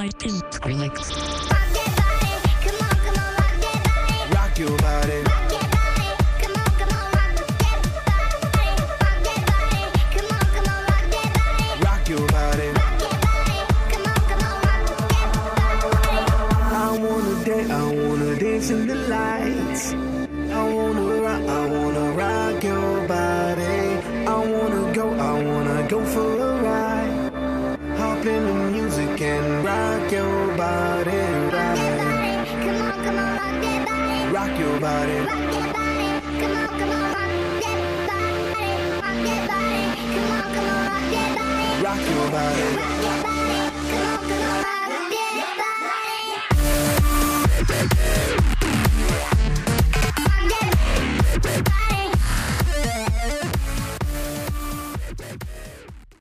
typing Skrillex. Rock your body. Rock your body. I wanna dance in the lights. I wanna rock your body. I wanna go for a ride. Hop in the music and rock your body. Rock your body. Rock your body.